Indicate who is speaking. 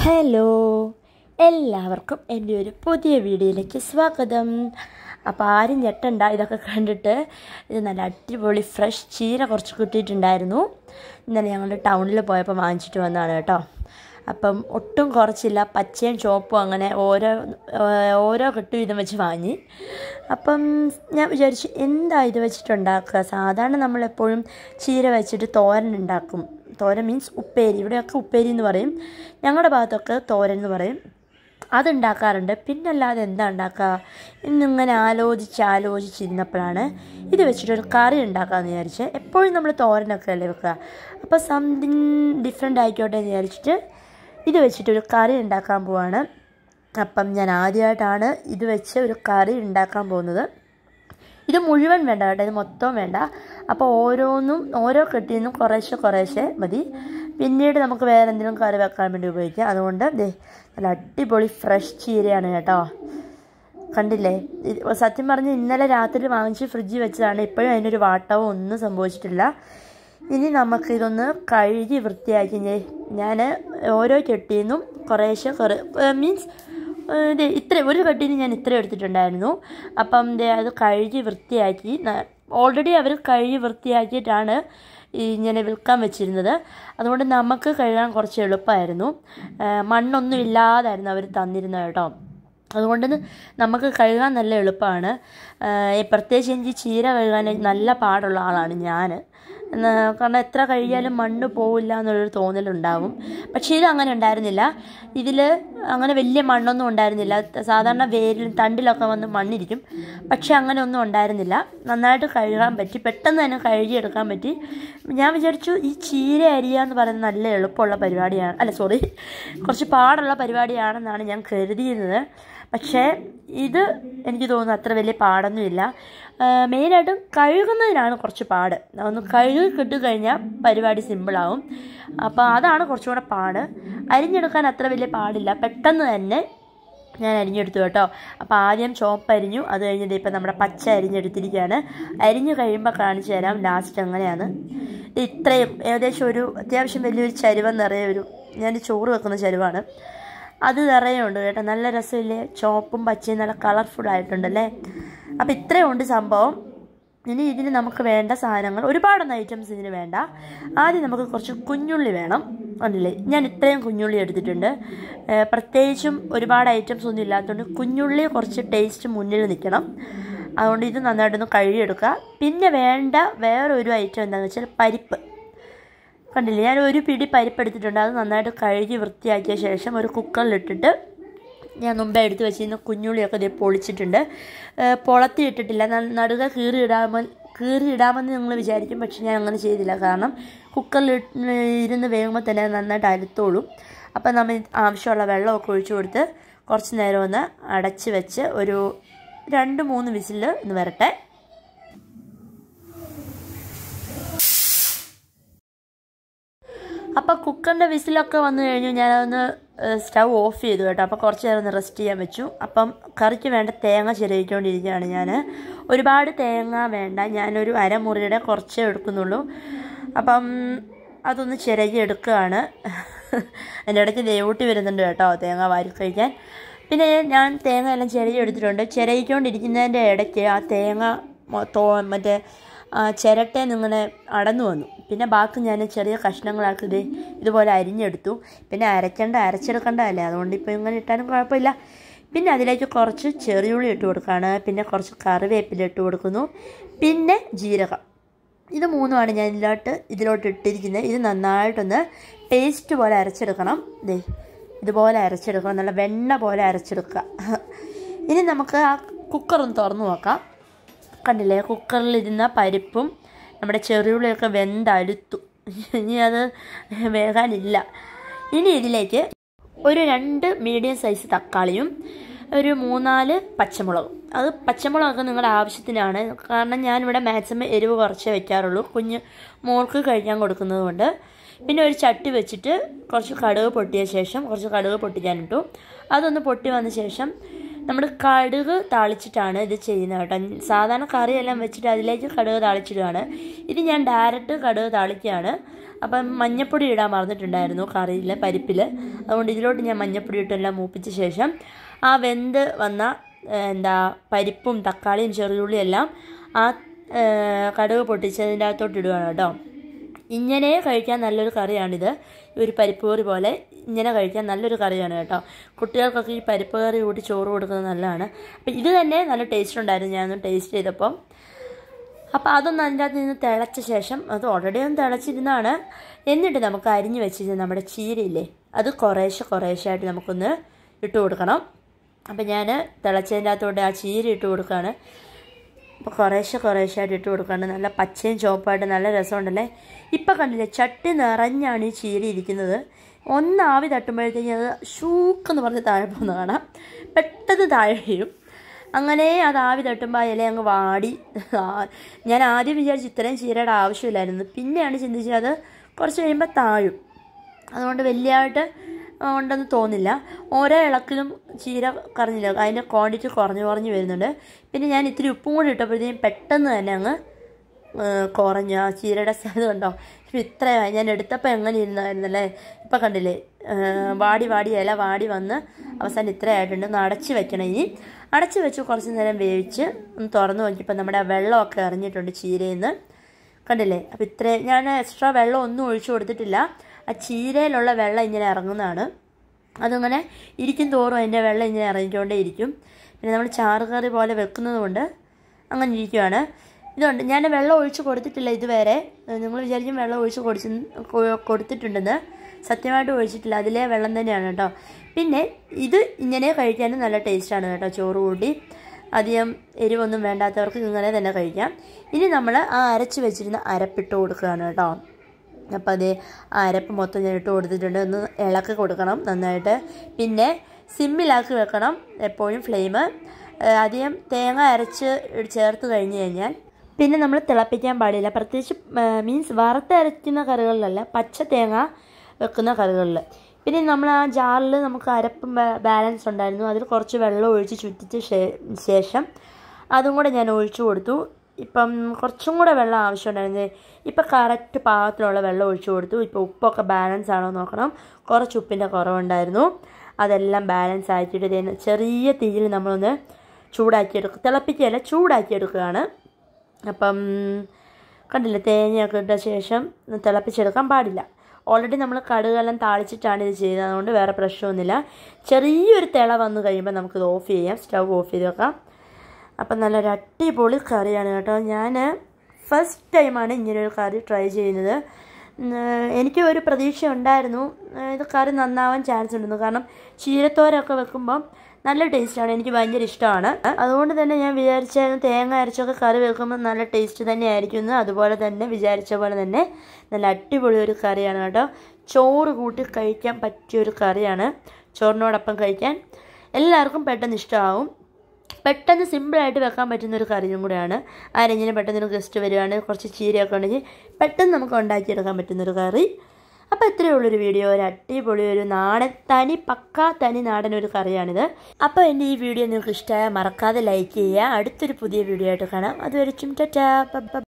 Speaker 1: Hello, എല്ലാവർക്കും എൻ്റെ ഒരു പുതിയ വീഡിയോയിലേക്ക് സ്വാഗതം. അപ്പോൾ ആരും ഞെട്ടണ്ട, ഇതൊക്കെ കണ്ടിട്ട് ഇത് നല്ല അടിപൊളി ഫ്രഷ് ചീര കുറച്ച് കിട്ടിയിട്ടുണ്ടായിരുന്നു. ഇന്നലെ ഞങ്ങൾ ടൗണിൽ പോയപ്പോൾ വാങ്ങിച്ചിട്ട് വന്നതാണ് കേട്ടോ. അപ്പം ഒട്ടും കുറച്ചില്ല, പച്ചയും ചുവപ്പും അങ്ങനെ ഓരോ കെട്ടും ഇതും വെച്ച് വാങ്ങി. അപ്പം ഞാൻ വിചാരിച്ചു എന്താ ഇത് വെച്ചിട്ടുണ്ടാക്കുക. സാധാരണ നമ്മളെപ്പോഴും ചീര വെച്ചിട്ട് തോരൻ ഉണ്ടാക്കും. തോരൻ മീൻസ് ഉപ്പേരി, ഇവിടെയൊക്കെ ഉപ്പേരി എന്ന് പറയും, ഞങ്ങളുടെ ഭാഗത്തൊക്കെ തോരൻ എന്ന് പറയും. അതുണ്ടാക്കാറുണ്ട്. പിന്നല്ലാതെ എന്താ ഉണ്ടാക്കുക എന്നിങ്ങനെ ആലോചിച്ചിരുന്നപ്പോഴാണ് ഇത് വെച്ചിട്ടൊരു കറി ഉണ്ടാക്കാമെന്ന് വിചാരിച്ച്. എപ്പോഴും നമ്മൾ തോരനൊക്കെ അല്ലേ വെക്കുക, അപ്പോൾ സംതിങ് ഡിഫറെൻ്റ് ആയിക്കോട്ടെ എന്ന് വിചാരിച്ചിട്ട് ഇത് വെച്ചിട്ടൊരു കറി ഉണ്ടാക്കാൻ പോവാണ്. അപ്പം ഞാൻ ആദ്യമായിട്ടാണ് ഇത് വെച്ച് ഒരു കറി ഉണ്ടാക്കാൻ പോകുന്നത്. ഇത് മുഴുവൻ വേണ്ട കേട്ടോ, ഇത് മൊത്തം വേണ്ട. അപ്പോൾ ഓരോ കെട്ടിൽ നിന്നും കുറേശ്ശെ മതി. പിന്നീട് നമുക്ക് വേറെ എന്തെങ്കിലും കറി വെക്കാൻ വേണ്ടി ഉപയോഗിക്കാം. അതുകൊണ്ട് നല്ല അടിപൊളി ഫ്രഷ് ചീരയാണ് കേട്ടോ. കണ്ടില്ലേ, സത്യം പറഞ്ഞ് ഇന്നലെ രാത്രി വാങ്ങിച്ച് ഫ്രിഡ്ജിൽ വെച്ചതാണ്. ഇപ്പോഴും അതിനൊരു വാട്ടവും ഒന്നും സംഭവിച്ചിട്ടില്ല. ഇനി നമുക്കിതൊന്ന് കഴുകി വൃത്തിയാക്കി ഞാൻ ഓരോ കെട്ടിൽ നിന്നും കുറേശ്ശെ മീൻസ് ഒരു കെട്ടിന് ഞാൻ ഇത്ര എടുത്തിട്ടുണ്ടായിരുന്നു. അപ്പം അത് കഴുകി വൃത്തിയാക്കി, ഓൾറെഡി അവർ കഴുകി വൃത്തിയാക്കിയിട്ടാണ് ഇങ്ങനെ വിൽക്കാൻ വെച്ചിരുന്നത്. അതുകൊണ്ട് നമുക്ക് കഴുകാൻ കുറച്ച് എളുപ്പമായിരുന്നു. മണ്ണൊന്നും ഇല്ലാതായിരുന്നു അവർ തന്നിരുന്നത് കേട്ടോ. അതുകൊണ്ട് നമുക്ക് കഴുകാൻ നല്ല എളുപ്പമാണ്. പ്രത്യേകിച്ച് എനിക്ക് ചീര കഴുകാൻ നല്ല പാടുള്ള ആളാണ് ഞാൻ. കാരണം എത്ര കഴുകിയാലും മണ്ണ് പോവില്ല എന്നുള്ളൊരു തോന്നലുണ്ടാവും. പക്ഷേ ഇത് അങ്ങനെ ഉണ്ടായിരുന്നില്ല. ഇതിൽ അങ്ങനെ വലിയ മണ്ണൊന്നും ഉണ്ടായിരുന്നില്ല. സാധാരണ വേരിൽ തണ്ടിലൊക്കെ വന്ന് മണ്ണിരിക്കും, പക്ഷേ അങ്ങനെ ഒന്നും ഉണ്ടായിരുന്നില്ല. നന്നായിട്ട് കഴുകാൻ പറ്റി, പെട്ടെന്ന് തന്നെ കഴുകിയെടുക്കാൻ പറ്റി. ഞാൻ വിചാരിച്ചു ഈ ചീര അരിയുക എന്ന് പറയുന്നത് നല്ല എളുപ്പമുള്ള പരിപാടിയാണ്, കുറച്ച് പാടുള്ള പരിപാടിയാണെന്നാണ് ഞാൻ കരുതിയിരുന്നത്. പക്ഷേ ഇത് എനിക്ക് തോന്നുന്നു അത്ര വലിയ പാടൊന്നുമില്ല. മെയിനായിട്ടും കഴുകുന്നതിനാണ് കുറച്ച് പാട്. ഒന്ന് കഴുകി കിട്ടിക്കഴിഞ്ഞാൽ പരിപാടി സിമ്പിളാവും. അപ്പോൾ അതാണ് കുറച്ചുകൂടെ പാട്. അരിഞ്ഞെടുക്കാൻ അത്ര വലിയ പാടില്ല, പെട്ടെന്ന് തന്നെ ഞാൻ അരിഞ്ഞെടുത്തു കേട്ടോ. അപ്പോൾ ആദ്യം ചുവപ്പ് അരിഞ്ഞു, അത് കഴിഞ്ഞിട്ട് ഇപ്പം നമ്മുടെ പച്ച അരിഞ്ഞെടുത്തിരിക്കുകയാണ്. അരിഞ്ഞു കഴിയുമ്പോൾ കാണിച്ചു തരാം ലാസ്റ്റ് എങ്ങനെയാണ്. ഇത്രയും ഏകദേശം ഒരു അത്യാവശ്യം വലിയൊരു ചരുവം നിറയെ ഞാൻ ചോറ് വെക്കുന്ന ചരുവാണ്, അത് നിറയുണ്ട് കേട്ടോ. നല്ല രസമില്ലേ, ചുവപ്പും പച്ചയും നല്ല കളർഫുള്ളായിട്ടുണ്ടല്ലേ. അപ്പോൾ ഇത്രയും ഉണ്ട് സംഭവം. ഇനി ഇതിന് നമുക്ക് വേണ്ട സാധനങ്ങൾ ഒരുപാടൊന്നും ഐറ്റംസ് ഇതിന് വേണ്ട. ആദ്യം നമുക്ക് കുറച്ച് കുഞ്ഞുള്ളി വേണം. ഉണ്ടല്ലേ, ഞാൻ ഇത്രയും കുഞ്ഞുള്ളി എടുത്തിട്ടുണ്ട്. പ്രത്യേകിച്ചും ഒരുപാട് ഐറ്റംസ് ഒന്നും ഇല്ലാത്തതുകൊണ്ട് കുഞ്ഞുള്ളി കുറച്ച് ടേസ്റ്റ് മുന്നിൽ നിൽക്കണം. അതുകൊണ്ട് ഇത് നന്നായിട്ടൊന്ന് കഴുകിയെടുക്കുക. പിന്നെ വേണ്ട വേറൊരു ഐറ്റം എന്താണെന്ന് വെച്ചാൽ പരിപ്പ്. കണ്ടില്ലേ, ഞാൻ ഒരു പിടി പരിപ്പ് എടുത്തിട്ടുണ്ട്. അത് നന്നായിട്ട് കഴുകി വൃത്തിയാക്കിയ ശേഷം ഒരു കുക്കറിലിട്ടിട്ട് ഞാൻ മുമ്പേ എടുത്ത് വെച്ചിരുന്ന കുഞ്ഞുള്ളിയൊക്കെ പൊളിച്ചിട്ടുണ്ട്. പൊളത്തിയിട്ടിട്ടില്ല, നടുക കീറിയിടാമെന്ന് നിങ്ങൾ വിചാരിക്കും. പക്ഷെ ഞാൻ അങ്ങനെ ചെയ്തില്ല, കാരണം കുക്കറിൽ ഇരുന്ന് വേകുമ്പോൾ തന്നെ നന്നായിട്ട് അലുത്തോളും. അപ്പം നമ്മൾ ആവശ്യമുള്ള വെള്ളമൊക്കെ ഒഴിച്ചു കൊടുത്ത് കുറച്ച് നേരം ഒന്ന് അടച്ച് വെച്ച് ഒരു 2-3 വിസിൽ ഒന്ന് വരട്ടെ. അപ്പോൾ കുക്കറിൻ്റെ വിസിലൊക്കെ വന്നു കഴിഞ്ഞു. ഞാനതൊന്ന് സ്റ്റൗ ഓഫ് ചെയ്തു കേട്ടോ. അപ്പോൾ കുറച്ച് നേരം ഒന്ന് റെസ്റ്റ് ചെയ്യാൻ വെച്ചു. അപ്പം കറിക്ക് വേണ്ട തേങ്ങ ചിരവിക്കൊണ്ടിരിക്കുകയാണ് ഞാൻ. ഒരുപാട് തേങ്ങ വേണ്ട, ഞാനൊരു അരമുറിയുടെ കുറച്ചേ എടുക്കുന്നുള്ളൂ. അപ്പം അതൊന്ന് ചിരകി എടുക്കുകയാണ്. എൻ്റെ ഇടയ്ക്ക് ദേവൂട്ടി വരുന്നുണ്ട് കേട്ടോ തേങ്ങ വാരി കഴിക്കാൻ. പിന്നെ ഞാൻ തേങ്ങ എല്ലാം ചിരകി എടുത്തിട്ടുണ്ട്. ചിരകിക്കൊണ്ടിരിക്കുന്നതിൻ്റെ ഇടയ്ക്ക് ആ തേങ്ങ മറ്റേ ചിരട്ടേന്ന് ഇങ്ങനെ അടന്നു വന്നു. പിന്നെ ബാക്കി ഞാൻ ചെറിയ കഷ്ണങ്ങളാക്കി ഇതുപോലെ അരിഞ്ഞെടുത്തു. പിന്നെ അരച്ചെടുക്കേണ്ടതല്ലേ, അതുകൊണ്ട് ഇപ്പോൾ ഇങ്ങനെ ഇട്ടാലും കുഴപ്പമില്ല. പിന്നെ അതിലേക്ക് കുറച്ച് ചെറിയുള്ളി ഇട്ട് കൊടുക്കുകയാണ്. പിന്നെ കുറച്ച് കറിവേപ്പില ഇട്ട് കൊടുക്കുന്നു. പിന്നെ ജീരകം. ഇത് മൂന്നുമാണ് ഞാൻ ഇതിലോട്ട് ഇട്ടിരിക്കുന്നത്. ഇത് നന്നായിട്ടൊന്ന് പേസ്റ്റ് പോലെ അരച്ചെടുക്കണം. ഇതുപോലെ അരച്ചെടുക്കണം, നല്ല വെണ്ണ പോലെ അരച്ചെടുക്കുക. ഇനി നമുക്ക് ആ കുക്കറൊന്ന് തുറന്നു നോക്കാം. കണ്ടില്ലേ, കുക്കറിലിരുന്ന പരിപ്പും നമ്മുടെ ചെറിയുള്ളിയൊക്കെ വെന്തടുത്തു. ഇനി അത് വേകാനില്ല. ഇനി ഇതിലേക്ക് ഒരു 2 മീഡിയം സൈസ് തക്കാളിയും ഒരു 3-4 പച്ചമുളകും. അത് പച്ചമുളകൊക്കെ നിങ്ങളുടെ ആവശ്യത്തിനാണ്, കാരണം ഞാനിവിടെ മാക്സിമം എരിവ് കുറച്ചേ വയ്ക്കാറുള്ളൂ, കുഞ്ഞ് മോൾക്ക് കഴിക്കാൻ കൊടുക്കുന്നത് കൊണ്ട്. പിന്നെ ഒരു ചട്ടി വെച്ചിട്ട് കുറച്ച് കടുക് പൊട്ടിക്കാനിട്ടു. അതൊന്ന് പൊട്ടി വന്ന ശേഷം നമ്മൾ കടുക് താളിച്ചിട്ടാണ് ഇത് ചെയ്യുന്നത് കേട്ടോ. സാധാരണ കറിയെല്ലാം വെച്ചിട്ട് അതിലേക്ക് കടുക് താളിച്ചിടുകയാണ്. ഇത് ഞാൻ ഡയറക്റ്റ് കടുക് താളിക്കുകയാണ്. അപ്പം മഞ്ഞപ്പൊടി ഇടാൻ മറന്നിട്ടുണ്ടായിരുന്നു കറിയിൽ, പരിപ്പിൽ. അതുകൊണ്ട് ഇതിലോട്ട് ഞാൻ മഞ്ഞപ്പൊടി ഇട്ടെല്ലാം മൂപ്പിച്ച ശേഷം ആ വെന്ത് വന്ന പരിപ്പും തക്കാളിയും ചെറിയുള്ളിയും എല്ലാം ആ കടുക് പൊട്ടിച്ചതിൻ്റെ അകത്തോട്ട് ഇടുകയാണ് കേട്ടോ. ഇങ്ങനെ കഴിക്കാൻ നല്ലൊരു കറിയാണിത്. ഒരു പരിപ്പ് കറി പോലെ ഇങ്ങനെ കഴിക്കാൻ നല്ലൊരു കറിയാണ് കേട്ടോ. കുട്ടികൾക്കൊക്കെ ഈ പരിപ്പ് കറി കൂട്ടി ചോറ് കൊടുക്കുന്നത് നല്ലതാണ്. അപ്പം ഇത് തന്നെ നല്ല ടേസ്റ്റ് ഉണ്ടായിരുന്നു ഞാനൊന്ന് ടേസ്റ്റ് ചെയ്തപ്പം. അപ്പോൾ അതൊന്ന് അതിൻ്റെ അകത്ത് നിന്ന് തിളച്ച ശേഷം, അത് ഓൾറെഡി ഒന്ന് തിളച്ചിരുന്നാണ്, എന്നിട്ട് നമുക്ക് അരിഞ്ഞ് വെച്ചിരുന്ന നമ്മുടെ ചീരയില്ലേ, അത് കുറേശ്ശായിട്ട് നമുക്കൊന്ന് ഇട്ട് കൊടുക്കണം. അപ്പം ഞാൻ തിളച്ചതിൻ്റെ അകത്തോട്ട് ആ ചീര ഇട്ട് കൊടുക്കുകയാണ്. അപ്പോൾ കുറേശ്ശായിട്ട് ഇട്ട് കൊടുക്കുകയാണ്. നല്ല പച്ചയും ചുവപ്പായിട്ട് നല്ല രസമുണ്ടല്ലേ. ഇപ്പം കണ്ടില്ലേ, ചട്ടി നിറഞ്ഞാണ് ഈ ചീര ഇരിക്കുന്നത്. ഒന്ന് ആവി തട്ടുമ്പോഴത്തേക്കും അത് ഷൂക്കെന്ന് പറഞ്ഞ് താഴെ പോകുന്ന കാണാം. പെട്ടെന്ന് താഴെ വീഴും. അങ്ങനെ അത് ആവി തട്ടുമ്പോൾ ആ ഇല അങ്ങ് വാടി. ഞാൻ ആദ്യം വിചാരിച്ചു ഇത്രയും ചീരയുടെ ആവശ്യമില്ലായിരുന്നു. പിന്നെയാണ് ചിന്തിച്ചത് അത് കുറച്ച് കഴിയുമ്പോൾ താഴും, അതുകൊണ്ട് വലിയതായിട്ട് ഉണ്ടെന്ന് തോന്നില്ല. ഓരോ ഇളക്കിലും ചീര കറിഞ്ഞില്ല, അതിൻ്റെ ക്വാണ്ടിറ്റി കുറഞ്ഞ് വരുന്നുണ്ട്. പിന്നെ ഞാൻ ഇത്തിരി ഉപ്പും കൂടി ഇട്ടപ്പോഴത്തേക്കും പെട്ടെന്ന് തന്നെ അങ്ങ് കുറഞ്ഞു. ആ ചീരയുടെ സ്ഥലം കണ്ടോ, ഇത്രയായി. ഞാൻ എടുത്തപ്പോൾ എങ്ങനെ ഇരുന്നായിരുന്നല്ലേ. ഇപ്പം കണ്ടില്ലേ, ഇല വാടി വന്ന് അവസാനം ഇത്രയായിട്ടുണ്ട്. ഒന്ന് അടച്ച് വെക്കണം. ഇനി അടച്ച് വെച്ച് കുറച്ച് നേരം വേവിച്ച് ഒന്ന് തുറന്ന് നോക്കിയപ്പോൾ നമ്മുടെ ആ വെള്ളമൊക്കെ ഇറങ്ങിയിട്ടുണ്ട് ചീരയിൽ നിന്ന്, കണ്ടില്ലേ. അപ്പോൾ ഞാൻ എക്സ്ട്രാ വെള്ളം ഒന്നും ഒഴിച്ചു കൊടുത്തിട്ടില്ല. ആ ചീരയിലുള്ള വെള്ളം ഇങ്ങനെ ഇറങ്ങുന്നതാണ്. അതിങ്ങനെ ഇരിക്കും തോറും അതിൻ്റെ വെള്ളം ഇങ്ങനെ ഇറങ്ങിക്കൊണ്ടേ ഇരിക്കും. പിന്നെ നമ്മൾ ചാറ് കറി പോലെ വെക്കുന്നത് കൊണ്ട് അങ്ങനെ ഇരിക്കുകയാണ്. ഇതുണ്ട്, ഞാൻ വെള്ളം ഒഴിച്ച് കൊടുത്തിട്ടില്ല ഇതുവരെ. നിങ്ങൾ വിചാരിക്കും വെള്ളം ഒഴിച്ച് കൊടുത്തിട്ടുണ്ടെന്ന്. സത്യമായിട്ട് ഒഴിച്ചിട്ടില്ല, അതിലെ വെള്ളം തന്നെയാണ് കേട്ടോ. പിന്നെ ഇത് ഇങ്ങനെ കഴിക്കാനും നല്ല ടേസ്റ്റാണ് കേട്ടോ. ചോറ് കൂട്ടി അധികം എരിവൊന്നും വേണ്ടാത്തവർക്ക് ഇങ്ങനെ തന്നെ കഴിക്കാം. ഇനി നമ്മൾ ആ അരച്ച് വെച്ചിരുന്ന അരപ്പിട്ട് കൊടുക്കുകയാണ് കേട്ടോ. അപ്പോൾ അതേ ആ അരപ്പ് മൊത്തം ഞാൻ ഇട്ട് കൊടുത്തിട്ടുണ്ട്. ഒന്ന് ഇളക്കി കൊടുക്കണം നന്നായിട്ട്. പിന്നെ സിമ്മിലാക്കി വെക്കണം എപ്പോഴും ഫ്ലെയിം. അധികം തേങ്ങ അരച്ച് ചേർത്ത് കഴിഞ്ഞ് കഴിഞ്ഞാൽ പിന്നെ നമ്മൾ തിളപ്പിക്കാൻ പാടില്ല. പ്രത്യേകിച്ച് മീൻസ് വറുത്തരയ്ക്കുന്ന കറികളിലല്ല, പച്ച തേങ്ങ വെക്കുന്ന കറികളിൽ. പിന്നെ നമ്മൾ ആ ജാറിൽ നമുക്ക് അരപ്പ് ബാലൻസ് ഉണ്ടായിരുന്നു, അതിൽ കുറച്ച് വെള്ളം ഒഴിച്ച് ചുറ്റിച്ച ശേഷം അതും കൂടെ ഞാൻ ഒഴിച്ചു കൊടുത്തു. ഇപ്പം കുറച്ചും കൂടെ വെള്ളം ആവശ്യമുണ്ടായിരുന്നത്. ഇപ്പം കറക്റ്റ് പാകത്തിലുള്ള വെള്ളം ഒഴിച്ചു കൊടുത്തു. ഇപ്പോൾ ഉപ്പൊക്കെ ബാലൻസ് ആണോ നോക്കണം. കുറച്ച് ഉപ്പിൻ്റെ കുറവുണ്ടായിരുന്നു, അതെല്ലാം ബാലൻസ് ആക്കിയിട്ട് ചെറിയ തീയിൽ നമ്മളൊന്ന് തിളപ്പിക്കുകയല്ല, ചൂടാക്കിയെടുക്കുകയാണ്. അപ്പം കണ്ടില്ല, തേങ്ങയൊക്കെ ഇട്ട ശേഷം തിളപ്പിച്ചെടുക്കാൻ പാടില്ല. ഓൾറെഡി നമ്മൾ കടുകെല്ലാം താളിച്ചിട്ടാണ് ഇത് ചെയ്തത്, അതുകൊണ്ട് വേറെ പ്രശ്നമൊന്നുമില്ല. ചെറിയൊരു തിള വന്നു കഴിയുമ്പോൾ നമുക്കിത് ഓഫ് ചെയ്യാം, സ്റ്റവ് ഓഫ് ചെയ്ത് വെക്കാം. അപ്പം നല്ലൊരു അടിപൊളി കറിയാണ് കേട്ടോ. ഞാൻ ഫസ്റ്റ് ടൈമാണ് ഇങ്ങനൊരു കറി ട്രൈ ചെയ്യുന്നത്. എനിക്ക് ഒരു പ്രതീക്ഷ ഉണ്ടായിരുന്നു ഇത് കറി നന്നാവാൻ ചാൻസ് ഉണ്ടെന്ന്. കാരണം ചീരത്തോരൊക്കെ വെക്കുമ്പം നല്ല ടേസ്റ്റാണ്, എനിക്ക് ഭയങ്കര ഇഷ്ടമാണ്. അതുകൊണ്ട് തന്നെ ഞാൻ വിചാരിച്ചായിരുന്നു തേങ്ങ അരച്ചൊക്കെ കറി വെക്കുമ്പോൾ നല്ല ടേസ്റ്റ് തന്നെ ആയിരിക്കും. അതുപോലെ തന്നെ വിചാരിച്ച പോലെ തന്നെ നല്ല അടിപൊളി ഒരു കറിയാണ് കേട്ടോ. ചോറ് കൂട്ടി കഴിക്കാൻ പറ്റിയൊരു കറിയാണ്. ചോറിനോടൊപ്പം കഴിക്കാൻ എല്ലാവർക്കും പെട്ടെന്ന് ഇഷ്ടമാവും. പെട്ടെന്ന് സിമ്പിളായിട്ട് വെക്കാൻ പറ്റുന്നൊരു കറിയും കൂടെയാണ്. ആരെങ്കിലും പെട്ടെന്നൊരു ഗസ്റ്റ് വരികയാണ്, കുറച്ച് ചീരയൊക്കെ ഉണ്ടെങ്കിൽ പെട്ടെന്ന് നമുക്ക് ഉണ്ടാക്കിയെടുക്കാൻ പറ്റുന്നൊരു കറി. അപ്പോൾ ഇത്രയേ ഉള്ളൊരു വീഡിയോ. ഒരു അടിപൊളി ഒരു തനി നാടൻ ഒരു കറിയാണിത്. അപ്പോൾ എൻ്റെ ഈ വീഡിയോ നിങ്ങൾക്ക് ഇഷ്ടമായാൽ മറക്കാതെ ലൈക്ക് ചെയ്യുക. അടുത്തൊരു പുതിയ വീഡിയോ ആയിട്ട് കാണാം. അതുവരെ ടാറ്റാ.